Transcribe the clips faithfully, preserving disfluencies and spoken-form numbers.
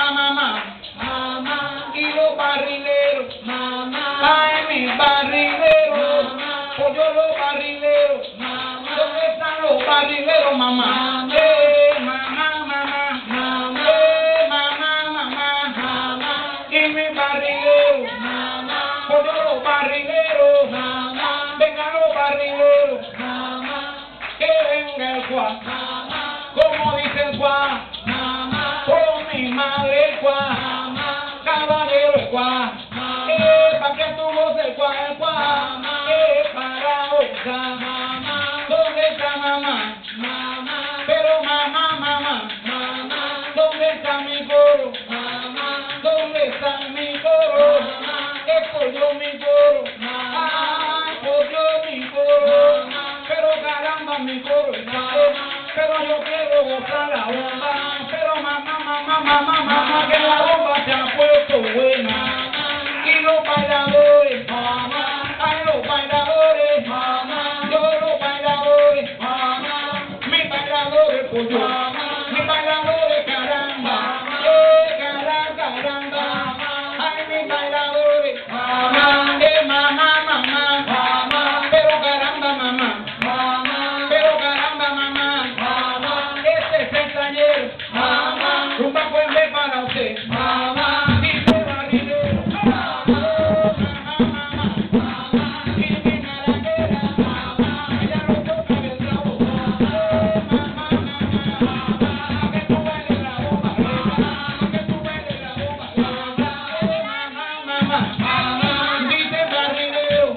mamá, mamá, mamá, y los barrileros, mamá, ay, mis barrileros, mamá, pollo los barrileros, mamá, ¿dónde están los barrileros, mamá? mamá, Eh, mamá, mamá, mamá, eh, mamá, mamá, mamá, y mis barrileros, mamá, pollo los barrileros, mamá, vengan los barrileros, mamá, que venga el cuá, mamá, como dice el cuá, mamá, con mi madre el cuá, mamá, caballero el cuá, mamá, eh, pa' que tu voz el cuá, el cuá, mamá, eh, para gozar, mamá, ¿dónde está mamá? mamá, Pero mamá, mamá, mamá, ¿dónde está mi coro? mamá, ¿Dónde está mi coro? mamá, Es pollo mi coro, mamá, ay, pollo mi coro, mamá, pero caramba mi coro está, pero yo quiero gozar la bomba, pero mamá, mamá, mamá, mamá, que la bomba se ha puesto buena, y los bailadores, mamá, ay, los bailadores, mamá, yo los bailadores, mamá, mis bailadores pollo, mamá, mis bailadores caramba, eh, caramba, caramba, ay, mis bailadores, mamá, eh, mamá, mamá, mamá, pero caramba, mamá, mamá, pero caramba, mamá, mamá, este es el taller, mamá, rumba puente para usted, mamá, dice barrilero, mamá, mamá, mamá, mamá, y mi naranjera, ella no toca el clavo, eh, mamá, mamá, que tú bailes la bomba, que tú bailes la bomba, eh, mamá, mamá, dice barrilero,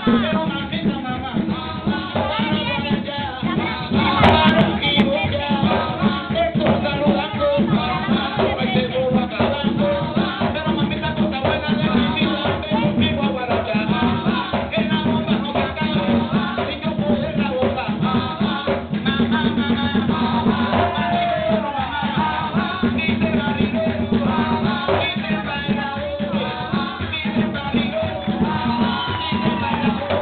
Thank you.